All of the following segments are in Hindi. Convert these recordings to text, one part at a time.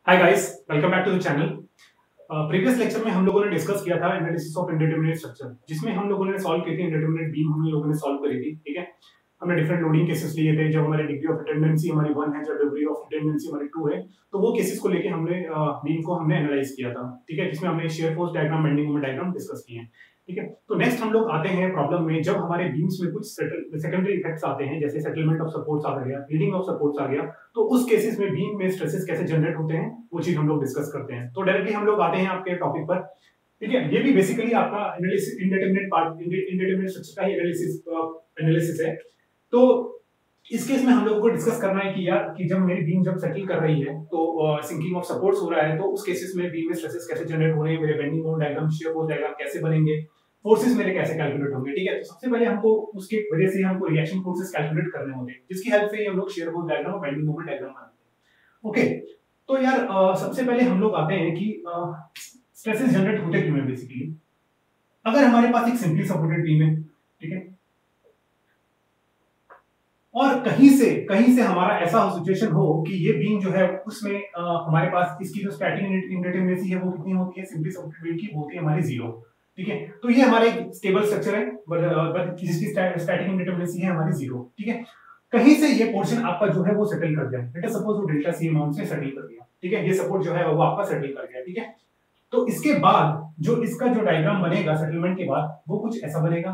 Hi guys, welcome back to the channel. Previous lecture में हम लोगों ने डिस्कस किया था एनालिसिस ऑफ इंडिटरमिनेट स्ट्रक्चर, जिसमें हम लोगों ने सॉल्व की थी इंडिटरमिनेट बीम हम लोगों ने सॉल्व करी थी। ठीक है, हमने डिफरेंट लोडिंग केसेस लिए थे। जब हमारी डिग्री ऑफ रिडंडेंसी हमारी 1 है, जब डिग्री ऑफ रिडंडेंसी हमारी 2 है, तो वो केसेस को लेके हमने बीम को हमने एनालाइज किया था। ठीक है, जिसमें हमने shear force diagram, bending moment diagram discuss किए हैं। ठीक है, तो नेक्स्ट हम लोग आते हैं प्रॉब्लम में, जब हमारे बीम्स में कुछ सेकेंडरी इफेक्ट्स आते हैं, जैसे सेटलमेंट ऑफ सपोर्ट्स आ गया, हीलिंग ऑफ सपोर्ट्स आ गया, तो उस केसेस में बीम में स्ट्रेसेस कैसे जनरेट होते हैं वो चीज हम लोग डिस्कस करते हैं। तो डायरेक्टली हम लोग आते हैं आपके टॉपिक पर। ठीक है, ये भी बेसिकली आपका analysis indeterminate part, indeterminate structure का ही एनालिसिस है। तो इस केस में हम लोगों को डिस्कस करना है कि यार कि जब मेरी बीम जब सेटल कर रही है तो सिंकिंग ऑफ सपोर्ट्स हो रहा है, तो उस केसेस में बीम में स्ट्रेसेस कैसे जनरेट हो रहे हैं, मेरे bending moment diagram, shear force diagram कैसे बनेंगे, फोर्सेस मेरे कैसे कैलकुलेट होंगे। ठीक है, तो सबसे पहले हमको उसके वजह से हमको रिएक्शन फोर्सेस कैलकुलेट करने होंगे, जिसकी हेल्प से ही हम लोग शियर फोर्स डायग्राम और बेंडिंग मोमेंट डायग्राम बनाते हैं। ओके, तो यार सबसे पहले हम लोग आते हैं कि स्ट्रेसेस जनरेट होते क्यों हैं। बेसिकली अगर हमारे पास एक सिंपली सपोर्टेड बीम है, ठीक है, और कहीं से हमारा ऐसा सिचुएशन हो कि ये बीम जो है उसमें हमारे पास इसकी जो स्टैटिक इंडिटरमिनेसी है वो कितनी होती है, सिंपली सपोर्टेड बीम की होती है हमारी 0। ठीक है, तो ये हमारा एक स्टेबल स्ट्रक्चर है, जिसकी स्टैटिक इंडिटरमिनेसी है हमारी 0। ठीक है, कहीं से ये पोर्शन आपका जो है वो सेटल कर गया, लेट अस सपोज वो डेल्टा सी अमाउंट से सेटल कर गया। ठीक है, ये सपोर्ट जो है वो आपका सेटल कर गया। ठीक है, तो इसके बाद जो इसका जो डायग्राम बनेगा सेटलमेंट के बाद वो कुछ ऐसा बनेगा।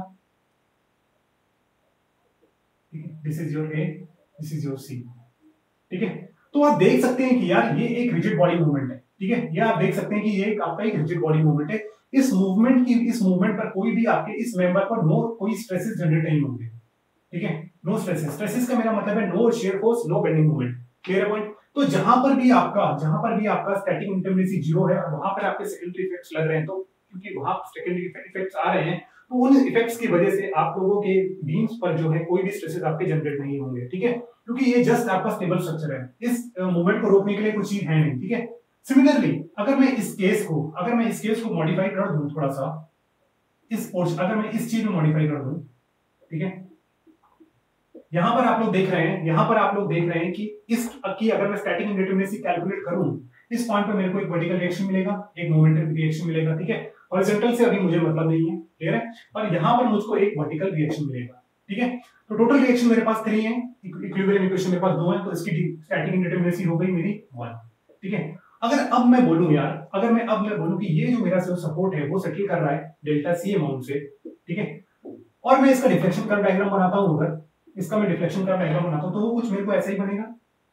This is your A, this is your C. ठीक है, तो आप देख सकते हैं कि यार ये एक रिजिड बॉडी मूवमेंट है। ठीक है, ये आप देख सकते हैं कि ये आपका एक रिजिड बॉडी मूवमेंट है। इस मूवमेंट पर कोई भी आपके इस मेंबर पर कोई स्ट्रेसेस जनरेट नहीं होंगे। ठीक है, नो स्ट्रेसेस। स्ट्रेसेस का मेरा मतलब है no shear force, no bending moment. Clear point. तो जहां पर भी आपका स्टैटिक इंडिटरमिनेसी 0 है और वहां पर आपके सेकेंडरी इफेक्ट्स लग रहे हैं, तो क्योंकि वहां सेकेंडरी इफेक्ट्स आ रहे हैं, तो उन इफेक्ट्स की वजह से आप लोगों के बीम्स पर जो है कोई भी स्ट्रेसेस आपके जनरेट नहीं होंगे। ठीक है, क्योंकि ये जस्ट आपका स्टेबल स्ट्रक्चर है, इस मूवमेंट को रोकने के लिए कुछ चीज है नहीं। ठीक है, सिमिलरली अगर मैं इस केस को मॉडिफाई कर दूं थोड़ा सा, अगर मैं इस चीज में मॉडिफाई कर दूं, ठीक है, यहां पर आप लोग देख रहे हैं कि इसकी अगर मैं स्टैटिक इंडिटरमिनेसी कैलकुलेट करूं, इस पॉइंट पे मेरे को एक वर्टिकल रिएक्शन मिलेगा, एक मोमेंटम रिएक्शन मिलेगा। ठीक है, हॉरिजॉन्टल से अभी मुझे मतलब नहीं है, क्लियर है, और यहां पर मुझको एक वर्टिकल रिएक्शन मिलेगा। ठीक है, तो टोटल रिएक्शन मेरे पास 3 है, इक्विलिब्रियम इक्वेशन मेरे पास 2 है, तो इसकी स्टैटिक इंडिटरमिनेसी हो गई मेरी 1। ठीक है, अगर अब मैं बोलूं कि ये जो मेरा सपोर्ट है वो सेटल कर रहा है डेल्टा सी अमाउंट से, ठीक है, और मैं इसका डिफ्लेक्शन कर्व डायग्राम बनाता हूं, अगर इसका मैं डिफ्लेक्शन कर्व डायग्राम बनाता हूं तो वो कुछ मेरे को ऐसा ही बनेगा,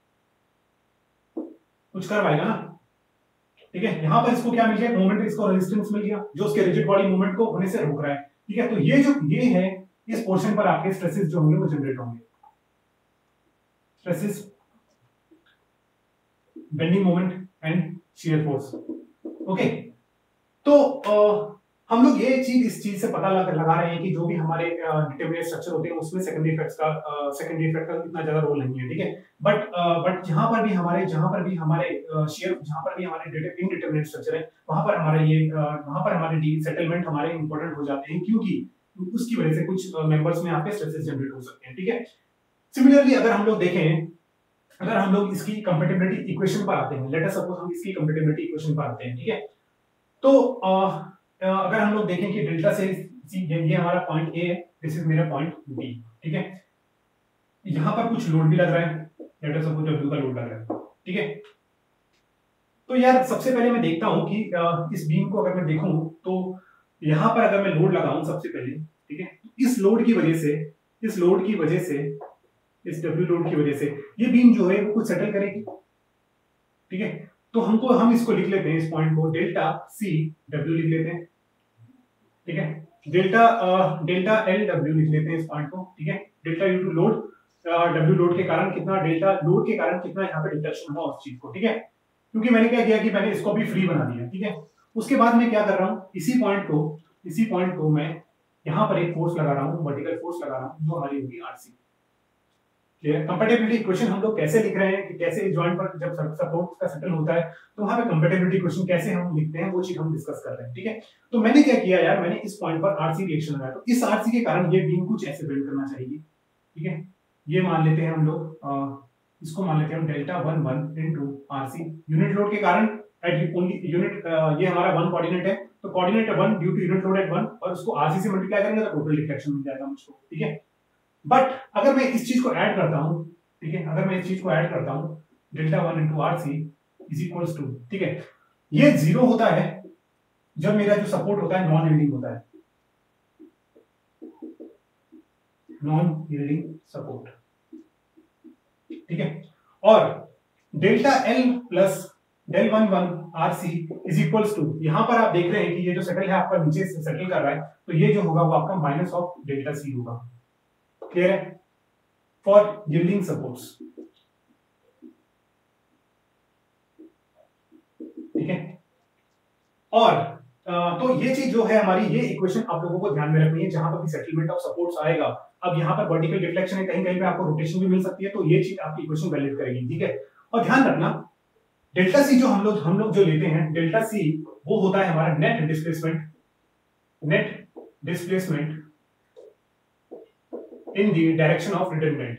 कुछ कर्व आएगा ना। ठीक है, यहां पर इसको क्या मिल गया, मोमेंट, इसको रेजिस्टेंस मिल गया जो उसके रिजिड बॉडी मूवमेंट को होने से रोक रहा है। ठीक है, तो ये है, इस पोर्शन पर आपके स्ट्रेसेस जो होंगे वो जनरेट होंगे, stresses, bending moment and shear force. Okay, तो हम लोग इस चीज से पता लगा रहे हैं कि जो भी हमारे डिटरमिनेट स्ट्रक्चर होते हैं उसमें सेकेंडरी इफेक्ट का इतना ज्यादा रोल नहीं है। ठीक है, बट जहां पर भी हमारे इनडिटरमिनेट स्ट्रक्चर है, वहां पर हमारे सेटलमेंट हमारे इंपॉर्टेंट हो जाते हैं, क्योंकि उसकी वजह से कुछ मेंबर्स में आपके स्ट्रेसेस जनरेट हो सकते हैं। ठीक है, सिमिलरली अगर हम लोग इसकी कंपैटिबिलिटी इक्वेशन पर आते हैं, लेट अस सपोज हम इसकी कंपैटिबिलिटी इक्वेशन पर आते हैं। ठीक है, तो अगर हम लोग देखें कि डेल्टा से ये हमारा पॉइंट ए है, दिस इज मेरा पॉइंट बी। ठीक है, यहां पर कुछ लोड भी लग रहा है, लेट अस सपोज W का लोड लग रहा है। ठीक है, तो यार सबसे पहले मैं देखता हूं कि इस बीम को अगर मैं देखूं तो यहां पर अगर मैं लोड लगाऊं सबसे पहले, ठीक है, इस लोड की वजह से इस W लोड की वजह से ये बीम जो है वो कुछ सेटल करेगी। ठीक है, तो हम इसको लिख लेते हैं, इस पॉइंट को डेल्टा सी डब्ल्यू लिख लेते हैं। ठीक है, डेल्टा एल डब्ल्यू लिख लेते हैं इस पॉइंट को। ठीक है, delta due to load, W load के कारण कितना, डेल्टा लोड के कारण कितना यहाँ पे डिफ्लेक्शन हुआ उस चीज को। ठीक है, क्योंकि मैंने क्या किया कि मैंने इसको भी फ्री बना दिया। ठीक है, उसके बाद मैं क्या कर रहा हूँ, इसी पॉइंट को मैं यहाँ पर एक फोर्स लगा रहा हूँ, वर्टिकल फोर्स लगा रहा हूँ, जो हमारी होगी आरसी। क्लियर। कंपैटिबिलिटी इक्वेशन हम लोग कैसे लिख रहे हैं कि कैसे जॉइंट पर जब सपोर्ट का सेटल होता है तो वहां पे कंपैटिबिलिटी इक्वेशन कैसे हम लिखते हैं वो चीज हम डिस्कस कर रहे हैं। ठीक है, तो मैंने क्या किया यार, मैंने इस पॉइंट पर आरसी रिएक्शन लगाया, तो इस आरसी के कारण ये बीम कुछ ऐसे बिल्ड करना चाहिए। ठीक है, ये मान लेते हैं हम लोग इसको मान लेते हैं हम delta 1 into RC. Unit load के कारण एट ओनली यूनिट, ये हमारा 1 कोऑर्डिनेट है, तो coordinate 1 due to unit load at 1, और उसको आरसी से मल्टीप्लाई करेंगे तो टोटल डिफ्लेक्शन मिल जाएगा मुझको, ठीक है। बट अगर मैं इस चीज को ऐड करता हूं, ठीक है, अगर मैं इस चीज को ऐड करता हूं delta 1 into RC is equals to, ठीक है, ये 0 होता है जब मेरा जो सपोर्ट होता है नॉन यील्डिंग होता है, नॉन यील्डिंग सपोर्ट, ठीक है। और delta L plus del 1 RC is equals to, यहां पर आप देख रहे हैं कि ये जो सेटल है आपका नीचे से सेटल कर रहा है, तो ये जो होगा वो आपका माइनस ऑफ डेल्टा सी होगा। क्लियर है? फॉर यील्डिंग सपोर्ट्स, ठीक है। और तो ये चीज जो है हमारी, ये इक्वेशन आप लोगों को ध्यान में रखनी है जहां पर भी सेटलमेंट ऑफ सपोर्ट्स आएगा। अब यहाँ पर वर्टिकल डिफ्लेक्शन है, कहीं कहीं पे आपको रोटेशन भी मिल सकती है, तो ये चीज आपकी इक्वेशन वैलिड करेगी, ठीक है। और ध्यान रखना डेल्टा सी जो हम लोग जो लेते हैं, डेल्टा सी वो होता है हमारा net displacement in the direction of returnment,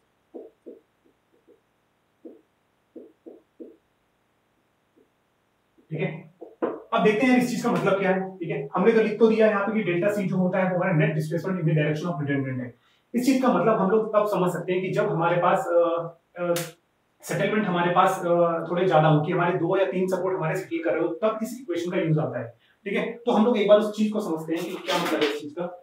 ठीक है। अब देखते हैं इस चीज का मतलब क्या है, ठीक है। हमने तो लिख तो दिया यहाँ पे कि डेल्टा सी जो होता है वो हमारा net displacement in the direction of returnment है। इस चीज का मतलब हम लोग तब समझ सकते हैं कि जब हमारे पास सेटलमेंट हमारे पास थोड़े ज्यादा हो, कि हमारे 2 या 3 सपोर्ट हमारे सेटल कर रहे हो, तब इस इक्वेशन का यूज आता है, ठीक है। तो हम लोग एक बार उस चीज को समझते हैं कि क्या मतलब है इस चीज का।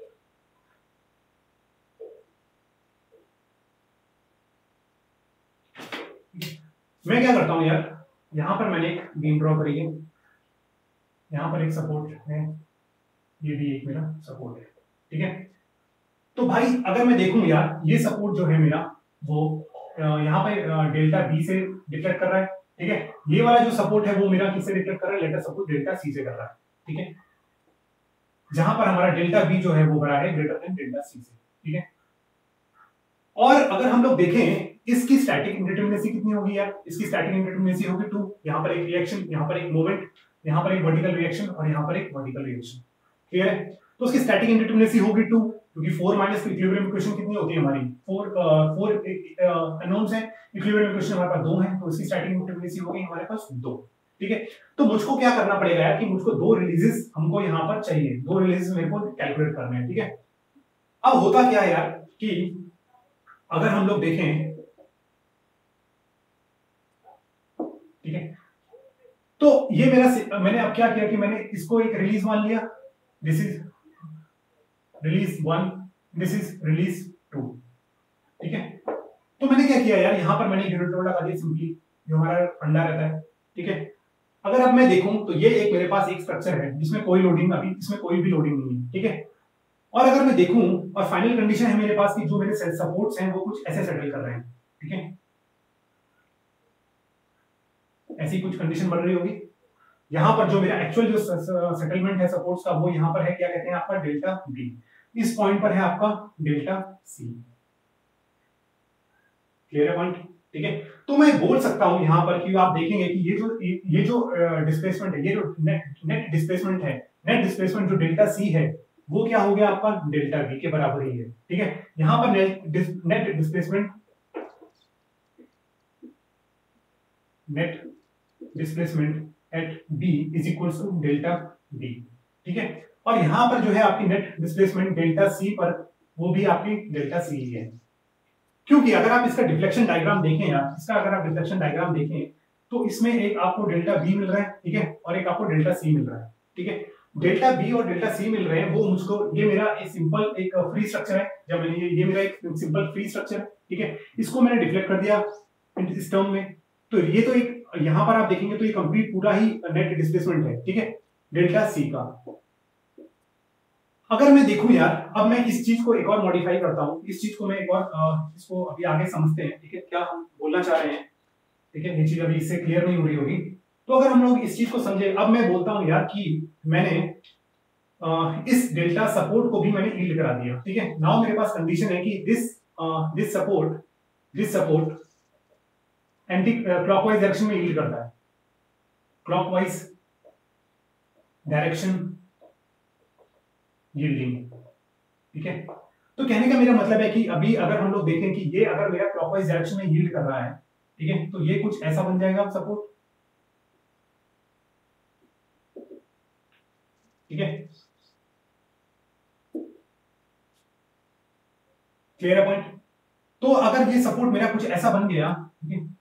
मैं क्या करता हूं यार, यहां पर मैंने एक बीम ड्रॉ करी है, यहां पर एक सपोर्ट है, ये भी एक मेरा सपोर्ट है, ठीक है। तो भाई अगर मैं देखूं यार, ये सपोर्ट जो है मेरा वो यहाँ पे डेल्टा बी से डिफलेक्ट कर रहा है, ठीक है। ये वाला जो सपोर्ट है वो मेरा किससे डिफलेक्ट कर रहा है, let us suppose delta C से कर रहा है, ठीक है। जहां पर हमारा डेल्टा बी जो है वो बड़ा है ग्रेटर देन डेल्टा सी से, ठीक है। और अगर हम लोग देखें इसकी स्टैटिक इंडिटरमिनेसी कितनी होगी यार, इसकी स्टैटिक इंडिटरमिनेसी होगी 2, यहाँ पर एक रिएक्शन, यहाँ पर एक मूवमेंट, यहाँ पर एक वर्टिकल रिएक्शन और यहाँ पर एक वर्टिकल रिएक्शन, क्लियर है। तो उसकी स्टैटिक इंडिटरमिनेसी होगी 2, क्योंकि 4 माइनस इक्विलिब्रियम इक्वेशन कितनी होती है हमारी, 4 अननोन्स है, इक्विलिब्रियम इक्वेशन हमारे पास 2 है, तो इसकी स्टैटिक इंडिटरमिनेसी होगी हमारे पास 2, ठीक है। तो मुझको क्या करना पड़ेगा यार कि मुझको 2 रिलीजेस हमको यहाँ पर चाहिए, 2 रिलीजेस मेरे को कैलकुलेट करने हैं, ठीक है। अब होता क्या है यार कि अगर हम लोग देखें, ठीक है, तो ये मेरा, मैंने अब क्या किया कि मैंने इसको एक रिलीज मान लिया, this is release 1, this is release 2, ठीक है। तो मैंने क्या किया यार, यहां पर मैंने यूनिट लोड लगा दिया सिंपली, जो हमारा फंडा रहता है, ठीक है। अगर अब मैं देखूं तो ये एक मेरे पास एक स्ट्रक्चर है जिसमें कोई लोडिंग, अभी इसमें कोई भी लोडिंग नहीं है, ठीक है। और अगर मैं देखूं और फाइनल कंडीशन है मेरे पास कि जो मेरे सपोर्ट्स हैं वो कुछ ऐसे सेटल कर रहे हैं, ठीक है, ऐसी कुछ कंडीशन बन रही होगी। यहां पर जो मेरा एक्चुअल जो सेटलमेंट है सपोर्ट्स का वो यहां पर है, क्या कहते हैं आपका डेल्टा बी, इस पॉइंट पर है आपका डेल्टा सी, क्लियर है पॉइंट, ठीक है। तो मैं बोल सकता हूं यहां पर कि आप देखेंगे कि ये जो डिस्प्लेसमेंट है, ये जो नेट डिस्प्लेसमेंट है, नेट डिस्प्लेसमेंट जो डेल्टा सी है वो क्या हो गया आपका डेल्टा बी के बराबर ही है, ठीक है। यहां पर net displacement at B is equals to delta B, ठीक है। और यहां पर जो है आपकी नेट डिस्प्लेसमेंट डेल्टा सी पर, वो भी आपकी डेल्टा सी ही है, क्योंकि अगर आप इसका डिफ्लेक्शन डायग्राम देखें यार, इसका अगर आप डिफ्लेक्शन डायग्राम देखें तो इसमें एक आपको डेल्टा बी मिल रहा है, ठीक है, और एक आपको डेल्टा सी मिल रहा है, ठीक है। डेल्टा बी और डेल्टा सी मिल रहे हैं, वो मुझको, ये मेरा एक सिंपल एक फ्री स्ट्रक्चर है, जब मैंने ये मेरा एक सिंपल फ्री स्ट्रक्चर है, ठीक है, इसको मैंने डिफ्लेक्ट कर दिया इस टर्म में, तो ये तो एक, यहां पर आप देखेंगे तो ये कंप्लीट पूरा ही नेट डिस्प्लेसमेंट है, ठीक है, डेल्टा सी का। अगर मैं देखूं यार, अब मैं इस चीज को एक और मॉडिफाई करता हूं, इस चीज को मैं एक और इसको अभी आगे समझते हैं, ठीक है, क्या हम बोलना चाह रहे हैं, ठीक है, ये चीज अभी इससे क्लियर नहीं हो रही होगी। तो अगर हम लोग इस चीज को समझे, अब मैं बोलता हूं यार कि मैंने इस डेल्टा सपोर्ट को भी मैंने यील्ड करा दिया, ठीक है। नाउ मेरे पास कंडीशन है कि this support anti clockwise direction में यील्ड करता है, क्लॉकवाइज डायरेक्शन यील्डिंग, ठीक है। तो कहने का मेरा मतलब है कि अभी अगर हम लोग देखें कि ये अगर मेरा क्लॉकवाइज डायरेक्शन में यील्ड कर रहा है, ठीक है, तो ये कुछ ऐसा बन जाएगा सपोर्ट, ठीक है, क्लियर है पॉइंट। तो अगर ये सपोर्ट मेरा कुछ ऐसा बन गया, ठीक है,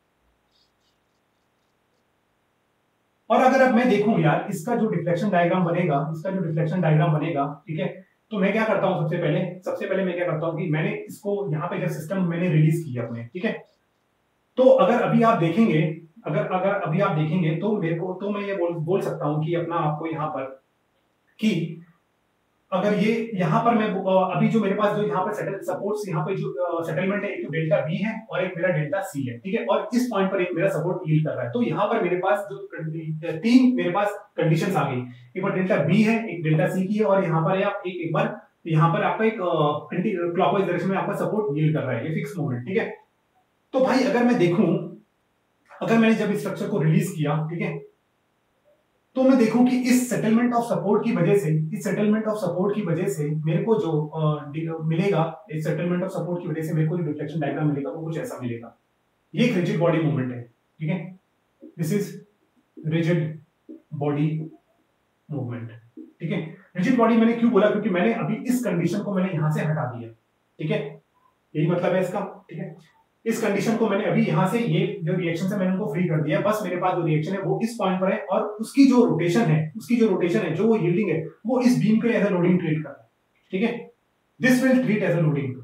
और अगर अब मैं देखूं यार इसका जो डिफ्लेक्शन डायग्राम बनेगा, इसका जो डिफ्लेक्शन डायग्राम बनेगा, ठीक है, तो मैं क्या करता हूं, सबसे पहले मैं क्या करता हूं कि मैंने इसको यहां पे जो सिस्टम मैंने रिलीज किया अपने, ठीक है, तो अगर अभी आप देखेंगे, अगर अगर अभी आप देखेंगे तो मेरे को, तो मैं ये बोल सकता हूं कि अपना आपको यहां पर कि अगर ये यहां पर मैं अभी जो मेरे पास जो यहां पर सेटल सपोर्ट्स, यहां पे जो सेटलमेंट है, एक तो डेल्टा बी है और एक मेरा डेल्टा सी है, ठीक है, और इस पॉइंट पर एक मेरा सपोर्ट यील्ड कर रहा है। तो यहां पर मेरे पास जो तीन मेरे पास कंडीशंस आ गई, एक बार डेल्टा बी है, एक डेल्टा सी की है, और यहां पर आप एक बार यहां पर आपका एक एंटी क्लॉकवाइज डायरेक्शन में आपका सपोर्ट यील्ड कर रहा है, ये फिक्स मोमेंट, ठीक है। तो भाई अगर मैं देखूं, अगर मैंने जब स्ट्रक्चर को रिलीज किया, ठीक है, तो मैं देखूं कि इस सेटलमेंट ऑफ सपोर्ट की वजह से, इस सेटलमेंट ऑफ सपोर्ट की वजह से मेरे को जो मिलेगा, इस सेटलमेंट ऑफ सपोर्ट की वजह से मेरे को जो डिफ्लेक्शन डायग्राम मिलेगा वो कुछ ऐसा मिलेगा। ये एक रिजिड बॉडी मूवमेंट है, ठीक है, this is rigid body movement, ठीक है। रिजिड बॉडी मैंने क्यों बोला, क्योंकि मैंने अभी इस कंडीशन को मैंने यहां से हटा दिया, ठीक है, यही मतलब है इसका, ठीक है। इस कंडीशन को मैंने अभी यहां से, ये जो रिएक्शन है मैंने उनको फ्री कर दिया, बस मेरे पास जो रिएक्शन है वो इस पॉइंट पर है, और उसकी जो रोटेशन है, जो वो यील्डिंग है, वो इस बीम को एज अ लोडिंग ट्रीट कर रहा है, ठीक है, this will treat as a loading,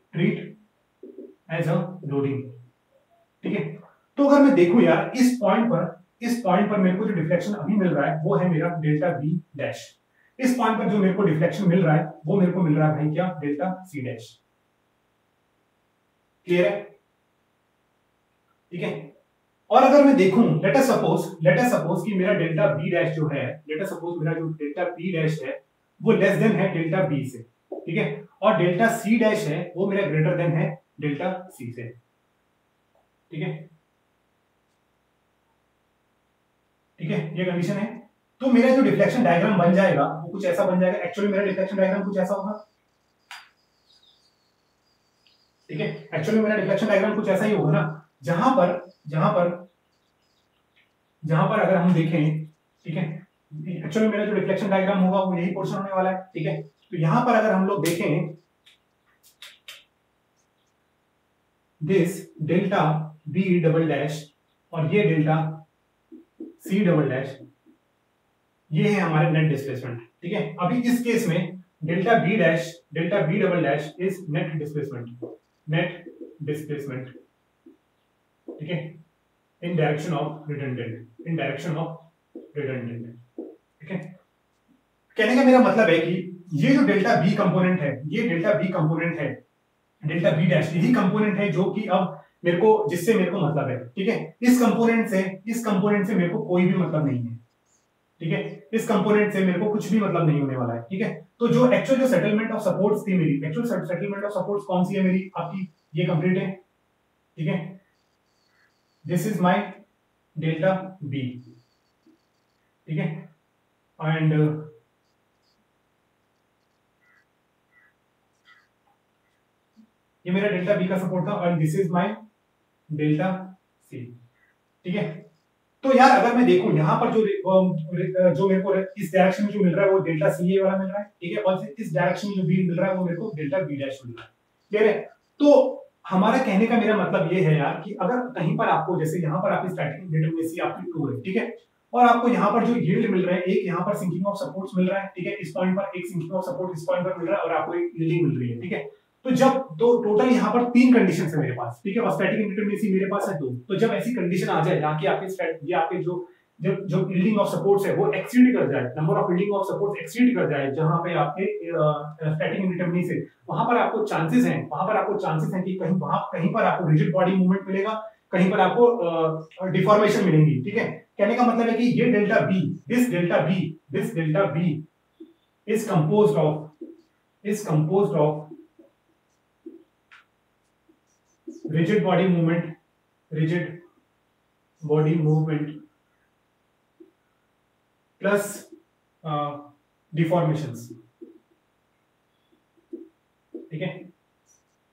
ठीक है। तो अगर मैं देखूं यार इस पॉइंट पर मेरे को जो डिफ्लेक्शन अभी मिल रहा है वो है मेरा डेल्टा बी डैश। इस पॉइंट पर जो मेरे को डिफ्लेक्शन मिल रहा है वो मेरे को मिल रहा है भाई क्या, डेल्टा सी डैश, क्लियर है, ठीक है। और अगर मैं देखूं, लेट अस सपोज कि मेरा डेल्टा बी डैश जो है, लेट अस सपोज मेरा जो डेल्टा बी डैश है वो लेस देन है डेल्टा बी से, ठीक है, और डेल्टा सी डैश है वो मेरा ग्रेटर देन है डेल्टा सी से, ठीक है, ठीक है, ये कंडीशन है। तो मेरा जो डिफ्लेक्शन डायग्राम बन जाएगा वो कुछ ऐसा बन जाएगा, एक्चुअली मेरा डिफ्लेक्शन डायग्राम कुछ ऐसा होगा, ठीक है, एक्चुअली मेरा डिफ्लेक्शन डायग्राम कुछ ऐसा ही होगा ना, जहां पर अगर हम देखें, ठीक है, एक्चुअली मेरा जो रिफ्लेक्शन डायग्राम होगा वो यही पोर्शन होने वाला है, ठीक है। तो यहां पर अगर हम लोग देखें this delta B double dash और ये डेल्टा सी डबल डैश, ये है हमारे नेट डिस्प्लेसमेंट, ठीक है। अभी इस केस में delta B double dash is net displacement, ठीक है, इन डायरेक्शन ऑफ रिडंडेंट, ठीक है। कहने का मेरा मतलब है कि ये जो डेल्टा बी कंपोनेंट है, डेल्टा बी डैश, यही कंपोनेंट है जो कि अब मेरे को, जिससे मेरे को मतलब है, ठीक है। इस कंपोनेंट से मेरे को कोई भी मतलब नहीं है, ठीक है, इस कंपोनेंट से मेरे को कुछ भी मतलब नहीं होने वाला है, ठीक है। तो जो एक्चुअल जो सेटलमेंट ऑफ सपोर्ट्स थी मेरी, एक्चुअल सेटलमेंट ऑफ सपोर्ट्स कौन सी है मेरी, आपकी ये कंप्लीट है, ठीक है, this is my delta B, ठीक है, एंड ये मेरा डेल्टा बी का सपोर्ट था, और this is my delta C, ठीक है। तो यार अगर मैं देखूं यहाँ पर जो मेरे को इस डायरेक्शन में जो मिल रहा है वो डेल्टा सी ए वाला मिल रहा है, ठीक है, और इस डायरेक्शन में जो बी मिल रहा है वो मेरे को डेल्टा बी डैश मिल रहा है, क्लियर है। तो हमारा कहने का मेरा मतलब ये है यार कि अगर कहीं पर आपको, जैसे यहाँ पर आपकी स्टैटिक डिटरमिनेसी आपकी 2 है, ठीक है, और आपको यहाँ पर जो यील्ड मिल रहा है, एक यहाँ पर सिंकिंग ऑफ सपोर्ट्स मिल रहा है, ठीक है, इस पॉइंट पर एक सिंकिंग ऑफ सपोर्ट इस पॉइंट पर मिल रहा है, और आपको एक यील्डिंग मिल रही है, ठीक है। तो जब तो टोटल यहाँ पर 3 कंडीशन है मेरे पास, ठीक है, और स्टैटिक इंडिटरमिनेसी मेरे पास है 2। तो जब ऐसी कंडीशन आ जाए जहाँ की आपके जो यील्डिंग ऑफ सपोर्ट्स है वो एक्सीड कर जाए, number of yielding of supports exceed कर जाए जहां पे आपके स्टैटिक इंडिटरमिनेसी, वहां पर आपको चांसेस हैं कि कहीं पर आपको रिजिड बॉडी मूवमेंट मिलेगा, कहीं पर आपको डिफॉर्मेशन मिलेंगी, ठीक है। कहने का मतलब है कि ये delta B, this delta B is composed of rigid body movement plus deformations, ठीक है।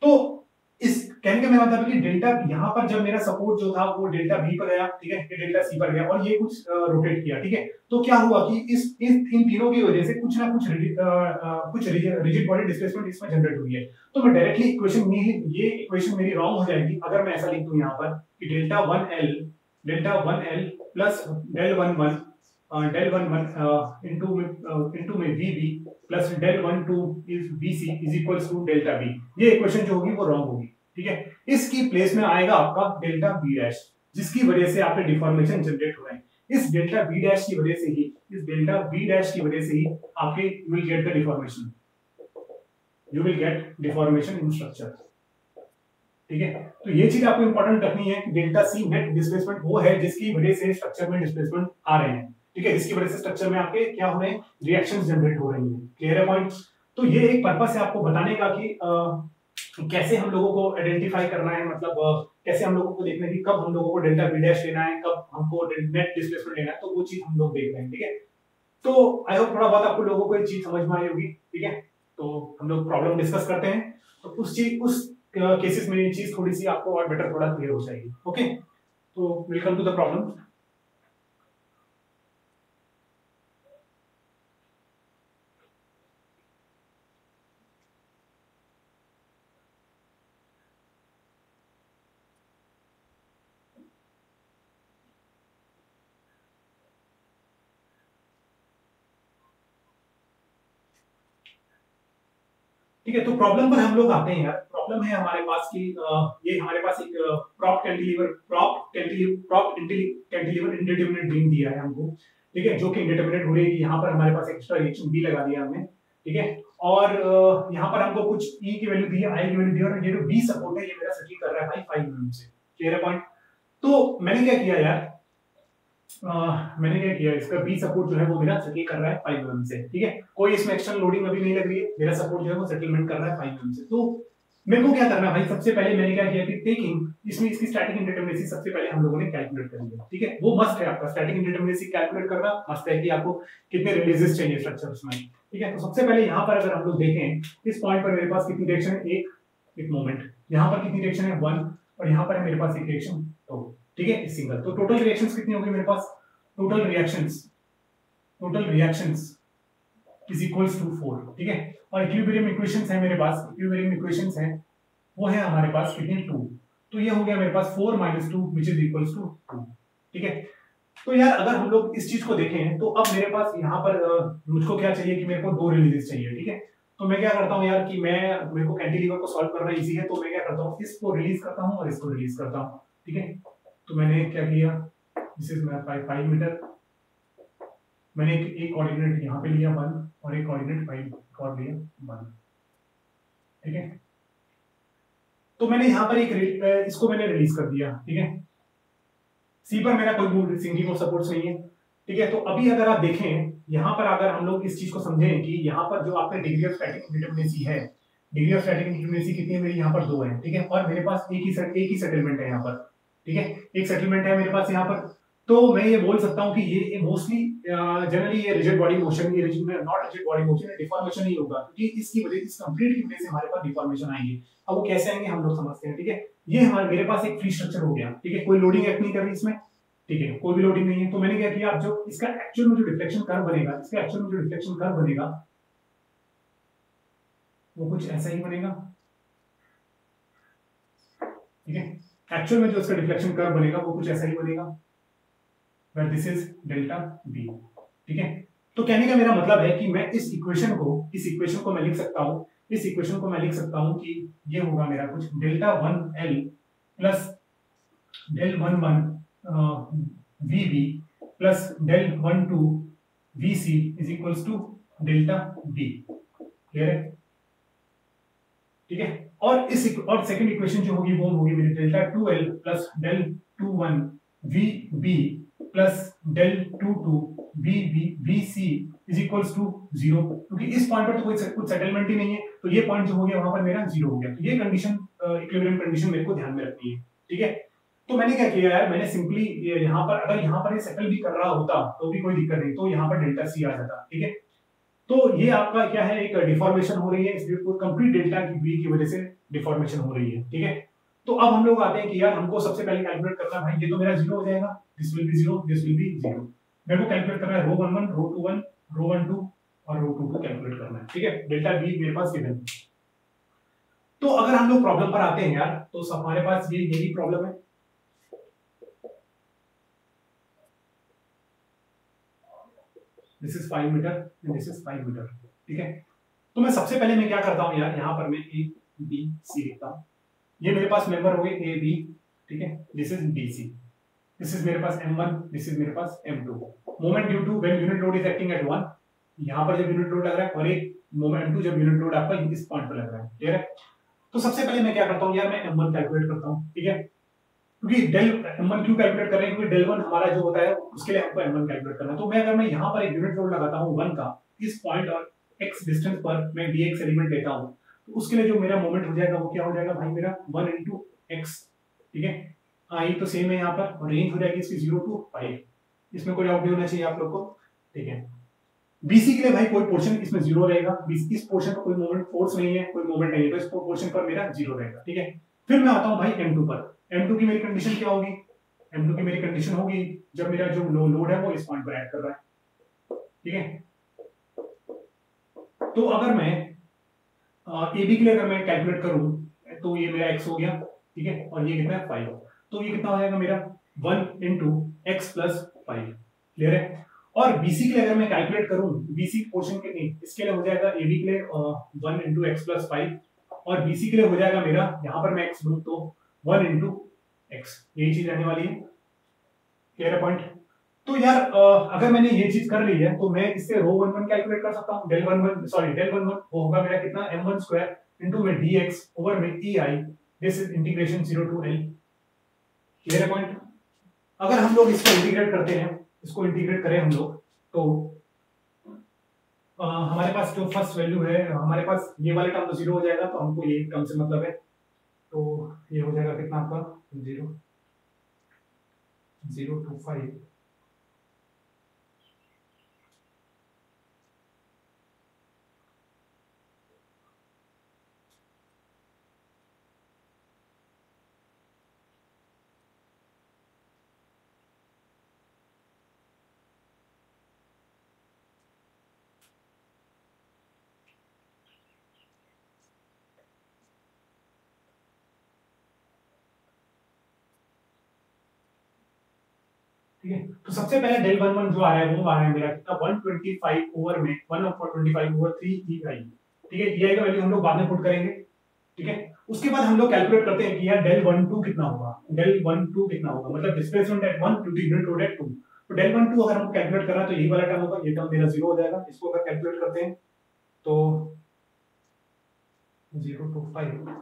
तो इस कहने का मेरा मतलब है कि डेल्टा यहाँ पर जब मेरा सपोर्ट जो था वो डेल्टा बी पर गया, ठीक है, ये डेल्टा सी पर गया और ये कुछ रोटेट किया, ठीक है, तो क्या हुआ कि इस इन तीनों की वजह से कुछ ना कुछ रिजिड बॉडी डिस्प्लेसमेंट इसमें जनरेट हुई है। तो मैं डायरेक्टली इक्वेशन में ये इक्वेशन मेरी रॉन्ग हो जाएगी अगर मैं ऐसा लिख दूं यहाँ पर कि delta 1L plus del 11 into में VB plus del 12 is BC is equals to delta B। ये इक्वेशन जो होगी वो रॉन्ग होगी, ठीक है। इसकी प्लेस में आएगा आपका डेल्टा B डैश, जिसकी वजह से आपके डिफॉर्मेशन जनरेट हो रहे हैं। इस डेल्टा B डैश की वजह से ही, इस डेल्टा B डैश की वजह से ही आपके you will get the deformation, you will get deformation in structure, ठीक है। तो ये चीज आपको इंपॉर्टेंट रखनी है कि डेल्टा C नेट डिस्प्लेसमेंट वो है जिसकी वजह से स्ट्रक्चर में डिस्प्लेसमेंट आ रहे हैं, ठीक है, जिसकी वजह से स्ट्रक्चर में आपके क्या हो रहे हैं, रिएक्शंस जनरेट हो रही हैं। क्लियर है पॉइंट? तो ये एक पर्पस है आपको बताने का कि कैसे हम लोगों को आइडेंटिफाई करना है, मतलब कैसे हम लोगों को देखना है कि कब हम लोगों को डेल्टा बी डैश लेना है, कब हमको नेट डिस्प्लेसमेंट लेना है, तो वो चीज हम लोग देख रहे हैं, ठीक है। तो आई होप थोड़ा बहुत आपको लोगों को ये चीज समझ में आई होगी, ठीक है। तो हम लोग प्रॉब्लम डिस्कस करते हैं, तो उस केसेस में ये चीज थोड़ी सी आपको और बेटर थोड़ा क्लियर हो जाएगी। ओके, तो वेलकम टू द प्रॉब्लम। ठीक है, तो प्रॉब्लम पर हम लोग आते हैं यार। प्रॉब्लम है हमारे पास की ये हमारे पास एक प्रॉप कैंटिलीवर इंडिटरमिनेट बीम दिया है हमको, ठीक है, जो कि इंडिटरमिनेट हो रही है। यहाँ पर हमारे पास एक्स्ट्रा रिएक्शन बी लगा दिया हमने, ठीक है, और यहाँ पर हमको कुछ ई की वैल्यू दी है, आई की वैल्यू दी है, और ये जो बी सपोर्ट है ये मेरा सेटल कर रहा है भाई 5 mm से। क्लियर है पॉइंट? तो मैंने क्या किया यार, मैंने क्या किया, इसका बी सपोर्ट जो है वो मेरा सेटल कर रहा है 5 mm से, ठीक है, कोई इसमें एक्सटर्नल लोडिंग अभी नहीं लग रही है, मेरा सपोर्ट जो है वो सेटलमेंट कर रहा है 5 mm से। तो मेरे को क्या करना है भाई, सबसे पहले मैंने क्या किया कि टेकिंग इसमें इसकी स्टैटिक इंडिटरमिनेसी सबसे पहले हम लोगों ने कैलकुलेट कर लिया, ठीक है, वो मस्ट है आपका स्टैटिक इंडिटरमिनेसी कैलकुलेट करना मस्ट है कि आपको कितने रिलीजेस चाहिए स्ट्रक्चर उसमें, ठीक है। तो सबसे पहले यहाँ पर अगर हम लोग देखें इस पॉइंट पर मेरे पास कितनी डायरेक्शन है, एक मोमेंट, यहाँ पर कितनी डायरेक्शन है 1, और यहाँ पर है मेरे पास एक डायरेक्शन 2, ठीक है, सिंगल। तो टोटल रिएक्शंस कितनी होगी मेरे पास, total reactions is equals to 4, ठीक है, और इक्विलिब्रियम इक्वेशंस है मेरे पास, इक्विलिब्रियम इक्वेशंस है वो है हमारे पास कितनी 2, तो ये हो गया मेरे पास 4 - 2 व्हिच इज इक्वल्स टू 2, ठीक है। तो यार अगर हम लोग इस चीज को देखें तो अब मेरे पास यहाँ पर मुझको क्या चाहिए कि मेरे को 2 रिलीजेस चाहिए, ठीक है। तो मैं क्या करता हूँ यार कि मेरे को कैंटिलीवर को सॉल्व करना इजी है, तो मैं क्या करता हूँ, इसको रिलीज करता हूँ और इसको रिलीज करता हूँ, ठीक है। तो मैंने क्या किया, दिस इज माय 5 मीटर, मैंने एक कोऑर्डिनेट यहाँ पे लिया 1 और एक कोऑर्डिनेट 5 और लिया 1, ठीक है। तो मैंने यहाँ पर इसको मैंने रिलीज कर दिया, ठीक है। सी पर मेरा कोई सिंगलिंग ऑफ सपोर्ट्स नहीं है, ठीक है। तो अभी अगर आप देखें यहाँ पर, अगर हम लोग इस चीज को समझें कि यहाँ पर जो आपका डिग्री ऑफ स्टैटिक इंडिटरमिनेसी है, डिग्री ऑफ स्टैटिक इंडिटरमिनेसी कितनी है मेरी, यहाँ पर 2 है, ठीक है, और मेरे पास एक ही सेटलमेंट है यहाँ पर, ठीक है, एक सेटलमेंट है मेरे पास यहाँ पर। तो मैं ये बोल सकता हूँ कि ये मोस्टली जनरली ये रिजिड बॉडी मोशन, ये not rigid body motion, deformation ही होगा, क्योंकि इसकी वजह, इस कंप्लीट की वजह से हमारे पास डिफॉर्मेशन आएंगे। अब वो कैसे आएंगे हम लोग समझते हैं, ठीक है। ये हमारे मेरे पास एक फ्री स्ट्रक्चर हो गया, ठीक है, कोई लोडिंग एक्ट नहीं कर रही इसमें, ठीक है, कोई भी लोडिंग नहीं है। तो मैंने क्या किया, अब जो इसका एक्चुअल में जो डिफ्लेक्शन कर्व बनेगा, इसका एक्चुअल में जो डिफ्लेक्शन कर्व बनेगा वो कुछ ऐसा ही बनेगा, ठीक है, एक्चुअल में जो इसका डिफ्लेक्शन कर्व बनेगा वो कुछ ऐसा ही बनेगा, where this is delta B, ठीक है। तो कहने का मेरा मतलब है कि मैं इस इक्वेशन को मैं लिख सकता हूं, इस इक्वेशन को मैं लिख सकता हूं कि ये होगा मेरा कुछ delta 1L plus del 11 VB plus del 12 VC is equals to delta B. Clear है? ठीक है। और सेकंड इक्वेशन जो होगी वो होगी मेरी delta 2L plus del 21 VB plus del 22 VC is equals to 0, क्योंकि इस पॉइंट पर तो कुछ सेटलमेंट ही नहीं है, तो ये पॉइंट जो हो गया वहां पर मेरा 0 हो गया। तो ये कंडीशन, इक्विलिब्रियम कंडीशन मेरे को ध्यान में रखनी है, ठीक है। तो मैंने क्या किया यार, मैंने सिंपली यहाँ पर, अगर यहाँ पर ये सेटल भी कर रहा होता तो भी कोई दिक्कत नहीं, तो यहाँ पर डेल्टा सी आ जाता, ठीक है। तो ये आपका क्या है, एक डिफॉर्मेशन हो रही है, इसलिए कंप्लीट डेल्टा की बी की वजह से डिफॉर्मेशन हो रही है, ठीक है। तो अब हम लोग आते हैं कि यार हमको सबसे पहले कैलकुलेट करना है, भाई ये तो मेरा जीरो हो जाएगा, this will be zero, this will be zero. मेरे को कैलकुलेट करना है रो 11, रो 21, रो 12 और रो 22 कैलकुलेट करना है, ठीक है। डेल्टा बी मेरे पास गिवन। तो अगर हम लोग प्रॉब्लम पर आते हैं यार, तो हमारे पास ये यही प्रॉब्लम है, this is 5 meter and this is 5 meter, ठीक है। तो मैं सबसे पहले मैं क्या करता हूं यार, यहाँ पर मैं ए बी सी लिखता हूं। ये मेरे पास मेंबर हो गए ए बी, ठीक है। This is B C, this is मेरे पास M1, दिस इज मेरे पास M2। Moment due to when unit load is acting at 1, यहाँ पर जब यूनिट लोड लग रहा है, और एक मोमेंट M2 जब यूनिट लोड आपका इस पॉइंट पर लग रहा है, क्लियर है। तो सबसे पहले मैं क्या करता हूँ यार, मैं M1 कैलकुलेट करता हूँ, ठीक है। क्योंकि डेल M1 क्यों कैलकुलेट कर रहे हैं, क्योंकि डेल 1 हमारा जो होता है उसके लिए हमको M1 कैलकुलेट करना है। तो मैं अगर मैं यहाँ पर एक यूनिट लोड लगाता हूँ 1 का, इस पॉइंट और x डिस्टेंस पर मैं dx एलिमेंट लेता हूँ, तो उसके लिए जो मेरा मोमेंट हो जाएगा वो क्या हो जाएगा भाई, मेरा 1 into x, ठीक है। आई तो सेम है यहाँ पर, और रेंज हो जाएगी इसकी 0 to 5, इसमें कोई डाउट नहीं होना चाहिए आप लोग को, ठीक है। BC के लिए भाई कोई पोर्शन इसमें 0 रहेगा, इस पोर्शन पर कोई मोमेंट फोर्स नहीं है, कोई मोमेंट नहीं है, तो इस पोर्शन पर मेरा 0 रहेगा, ठीक है। फिर मैं आता हूँ भाई M2 पर। M2 की मेरी कंडीशन क्या होगी, M2 की मेरी कंडीशन होगी जब मेरा जो लोड है वो इस पॉइंट पर ऐड कर रहा है, ठीक है। तो अगर मैं AB के लिए अगर मैं कैलकुलेट करूं, तो ये मेरा x हो गया, ठीक है, और ये कितना है 5, तो ये कितना हो जाएगा मेरा 1 into x plus 5, क्लियर है। और BC के लिए अगर मैं कैलकुलेट करूं, BC पोर्शन के लिए, इसके लिए हो जाएगा AB के लिए 1 into x plus 5, और BC के लिए हो जाएगा मेरा, यहाँ पर मैं x लूं तो 1 into x, यही चीज रहने वाली है, क्लियर है पॉइंट। तो यार अगर मैंने ये चीज कर ली है, तो मैं इससे रो 11 कैलकुलेट कर सकता हूं, डेल 11 सॉरी डेल 11 वो होगा मेरा कितना, m1 स्क्वायर इनटू में dx ओवर में ei, this is integration 0 to l, clear है पॉइंट। अगर हम लोग इसको इंटीग्रेट करते हैं, इसको इंटीग्रेट करें हम लोग, तो हमारे पास जो फर्स्ट वैल्यू है, हमारे पास ये वाला टर्म तो 0 हो जाएगा, तो हमको ये टर्म से मतलब है, तो ये हो जाएगा कितना आपका 0 0 to 5, ठीक है। तो सबसे पहले डेल 11 जो आ रहा है वो आ रहा है मेरा कितना 125 ओवर में 1/25 ओवर 3 EI, ठीक है। EI का वैल्यू हम लोग बाद में पुट करेंगे, ठीक है। उसके बाद हम लोग कैलकुलेट करते हैं कि यार डेल 12 कितना होगा, डेल 12 कितना होगा, मतलब displacement at 1 to the unit load at 2। तो डेल 12 अगर हमको कैलकुलेट करना है तो यही वाला टर्म होगा, ये टर्म मेरा 0 हो जाएगा। इसको अगर कैलकुलेट करते हैं तो 0 to 5,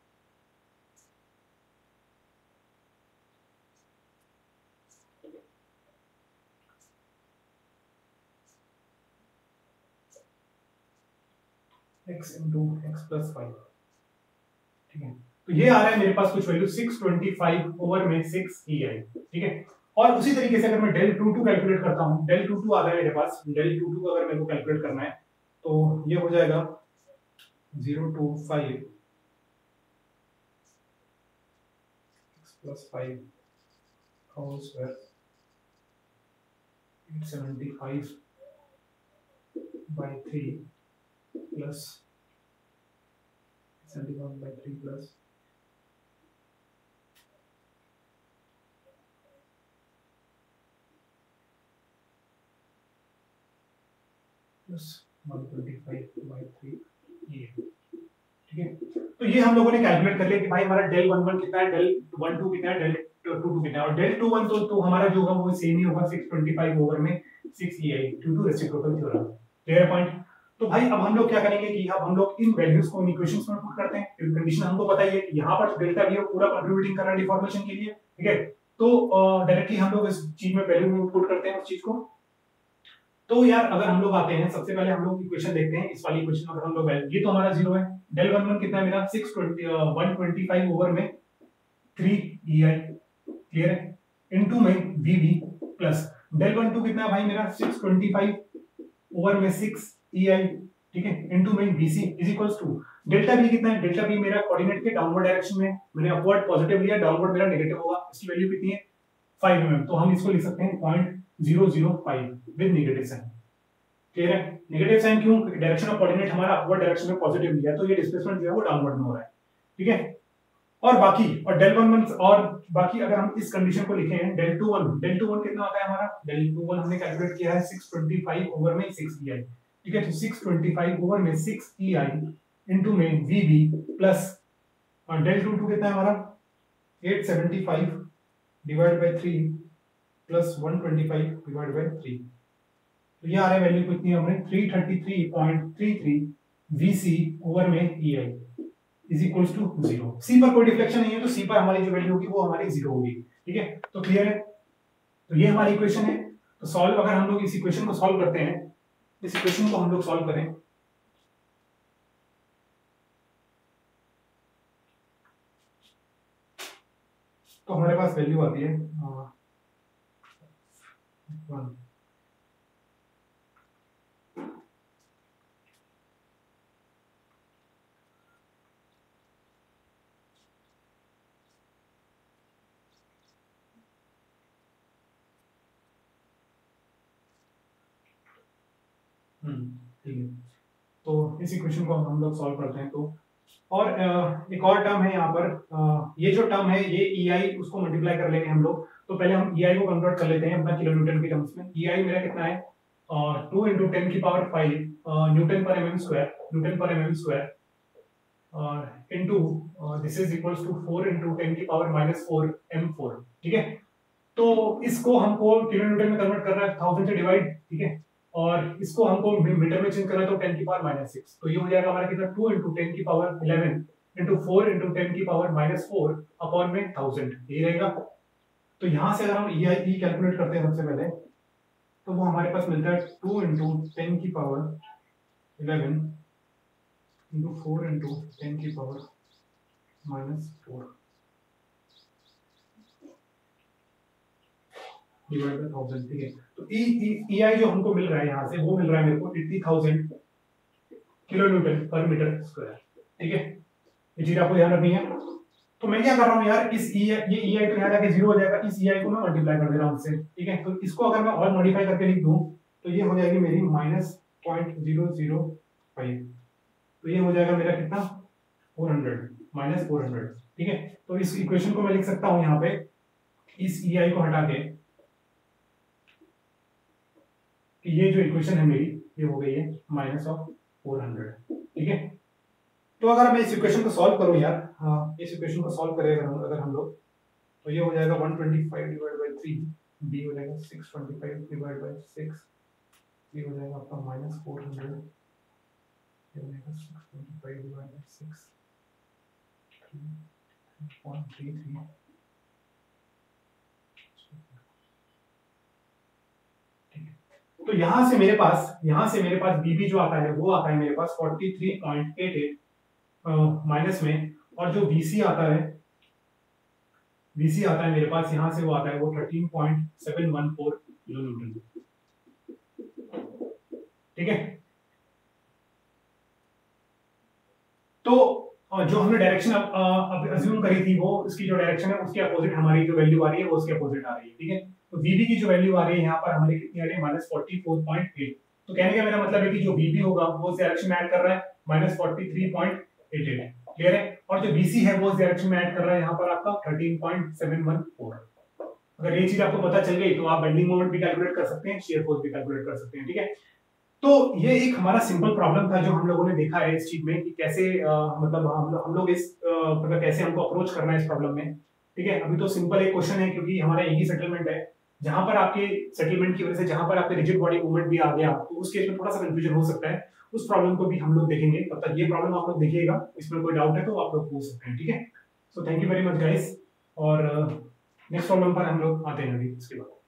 x into x plus 5, ठीक है। तो ये आ रहा है मेरे पास कुछ वैल्यू 625 ओवर में 6 EI, ठीक है। और उसी तरीके से अगर मैं डेल 22 कैलकुलेट करता हूं, डेल 22 आ रहा है मेरे पास, डेल 22 अगर मेरे को कैलकुलेट करना है तो ये हो जाएगा 0 to 5 x plus 5 whole square 875 by 3 plus 71 by 3 plus plus 125 by 3 ये, ठीक है। तो ये हम लोगों ने कैलकुलेट कर लिया कि भाई हमारा डेल 11 कितना है, डेल 12 कितना है, डेल 22 कितना है, और डेल 21 तो हमारा जो होगा वो सेम ही होगा 625 ओवर में 6 EI due to reciprocal theorem, clear point. तो भाई अब हम लोग क्या करेंगे कि अब हम लोग इन वैल्यूज को इन इक्वेशंस में पुट करते हैं, क्योंकि कंडीशन हमको पता ही है कि यहाँ पर डेल्टा भी पूरा कंट्रीब्यूटिंग कर रहा है डिफॉर्मेशन के लिए, ठीक है। तो डायरेक्टली हम लोग इस चीज में वैल्यू में पुट करते हैं उस चीज को। तो यार अगर हम लोग आते हैं, सबसे पहले हम लोग इक्वेशन देखते हैं, इस वाली इक्वेशन में अगर हम लोग ये तो हमारा 0 है, डेल 11 कितना है मेरा 125 ओवर में 3 EI, क्लियर है, इनटू में VB प्लस डेल 12 कितना है भाई मेरा 625 ओवर में 6 EI, ठीक है, इनटू में BC is equals to delta B कितना है, डेल्टा बी मेरा कोऑर्डिनेट के डाउनवर्ड डायरेक्शन में, मैंने अपवर्ड पॉजिटिव लिया, डाउनवर्ड मेरा नेगेटिव होगा, इसकी वैल्यू कितनी है 5 mm, तो हम इसको लिख सकते हैं 0.005 विद नेगेटिव साइन। क्लियर है? नेगेटिव साइन क्यों? डायरेक्शन ऑफ कोऑर्डिनेट हमारा अपवर्ड डायरेक्शन में पॉजिटिव लिया, तो ये डिस्प्लेसमेंट जो है वो डाउनवर्ड में हो रहा है, ठीक है। और बाकी और डेल 1 और बाकी अगर हम इस कंडीशन को लिखें डेल 2 1 कितना आता है हमारा, डेल 2 1 हमने कैलकुलेट किया है 625 ओवर में 6 EI, ठीक है। तो 625 ओवर में 6 EI इनटू में VB प्लस डेल 2 कितना है हमारा 875 divide by 3 plus 125 divide by 3, तो ये आ रहा है वैल्यू कितनी है हमने 333.33 VC ओवर में EI is equals to 0। C पर कोई डिफ्लेक्शन नहीं है, तो सी पर हमारी जो वैल्यू होगी वो हमारी 0 होगी, ठीक है। तो क्लियर है? तो ये हमारी इक्वेशन है। तो सॉल्व, अगर हम लोग इस इक्वेशन को सॉल्व करते हैं, इस इक्वेशन को हम लोग सॉल्व करें, तो हमारे पास वैल्यू आती है 1। ठीक है, तो इस इक्वेशन को हम लोग सॉल्व करते हैं। तो और एक और टर्म है यहाँ पर, ये जो टर्म है ये EI, उसको मल्टीप्लाई कर लेंगे हम लोग। तो पहले हम EI को कन्वर्ट कर लेते हैं अपना किलोन्यूटन की टर्म्स में। EI मेरा कितना है 2 × 10⁵ न्यूटन पर mm square into this is equals to 4 × 10⁻⁻⁴ m4, ठीक है। तो इसको हमको किलोन्यूटन में कन्वर्ट करना है 1000 से डिवाइड, ठीक है, और इसको हमको मीटर में चेंज करना है तो 10⁻⁻⁶, तो ये हो जाएगा हमारा कितना 2 × 10⁻11 × 4 × 10⁻⁴ अपॉन में 1000, ये रहेगा। तो यहाँ से अगर हम EI कैलकुलेट करते हैं सबसे पहले, तो वो हमारे पास मिलता है 2 × 10⁻11 × 4 × 10⁻⁻⁴ डिवाइड बाय 1000, ठीक है। तो EI जो हमको मिल रहा है यहाँ से, वो मिल रहा है मेरे को 80,000 किलोन्यूटन पर मीटर स्क्वायर, ठीक है। ये चीज आपको ध्यान रखनी है। तो मैं क्या कर रहा हूँ यार, इस ये EI तो यहाँ जाके 0 हो जाएगा, इस EI को मैं मल्टीप्लाई कर दे रहा हूँ उससे, ठीक है। तो इसको अगर मैं और मॉडिफाई करके लिख दूं, तो ये हो जाएगी मेरी -0.005, तो ये हो जाएगा मेरा कितना 400, ठीक है। तो इस इक्वेशन को मैं लिख सकता हूँ यहाँ पे, इस EI को हटा के, कि ये जो इक्वेशन है मेरी, ये हो गई है -400, ठीक है। तो अगर मैं इस इक्वेशन को सॉल्व करूं यार, इस इक्वेशन को सॉल्व करें अगर हम लोग, तो ये हो जाएगा 125 डिवाइड बाय 3, b हो जाएगा 625 डिवाइड बाय 6, ये हो जाएगा आपका -400, ये हो जाएगा 625 डिवाइड बाय 6, 3.33, तो यहाँ से मेरे पास बीबी जो आता है वो आता है मेरे पास 43.88 माइनस में, और जो वीसी आता है मेरे पास यहाँ से वो आता है वो 13.714 किलोन्यूटन, ठीक है। तो जो हमने डायरेक्शन अब अज्यूम करी थी, वो इसकी जो डायरेक्शन है उसके अपोजिट हमारी जो वैल्यू आ रही है वो उसके अपोजिट आ रही है, ठीक है। तो VB की जो वैल्यू आ रही है यहाँ पर हमारी कितनी आ रही है -44.8, तो कहने का मेरा मतलब है कि जो VB होगा वो उस डायरेक्शन में ऐड कर रहा है -43.88, क्लियर है। और जो VC है वो उस डायरेक्शन में ऐड कर रहा है यहाँ पर आपका 13.714। अगर ये चीज आपको पता चल गई तो आप बेंडिंग मोमेंट भी कैलकुलेट कर सकते हैं, शियर फोर्स भी कैलकुलेट कर सकते हैं, ठीक है। तो ये एक हमारा सिंपल प्रॉब्लम था जो हम लोगों ने देखा है इस चीज में कि कैसे मतलब हम लोग इस मतलब कैसे हमको अप्रोच करना है इस प्रॉब्लम में, ठीक है। अभी तो सिंपल एक क्वेश्चन है क्योंकि हमारा एक ही सेटलमेंट है, जहां पर आपके सेटलमेंट की वजह से जहां पर आपके रिजिड बॉडी मूवमेंट भी आ गया तो उस केस में थोड़ा सा कंफ्यूजन हो सकता है। उस प्रॉब्लम को भी हम लोग देखेंगे, तब तक ये प्रॉब्लम आप लोग देखिएगा, इसमें कोई डाउट है तो आप लोग पूछ सकते हैं, ठीक है। So thank you very much guys, और नेक्स्ट प्रॉब्लम पर हम लोग आते हैं अभी इसके बाद।